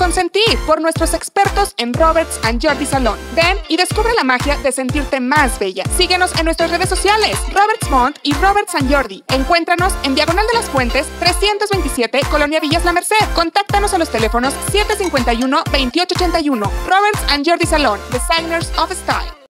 consentir por nuestros expertos en Roberts & Jordi Salón. Ven y descubre la magia de sentirte más bella. Síguenos en nuestras redes sociales, Roberts Mont y Roberts & Jordi. Encuéntranos en Diagonal de las Fuentes, 327, Colonia Villas La Merced. Contáctanos a los teléfonos 751-2881. Roberts & Jordi Salón, Designers of Style.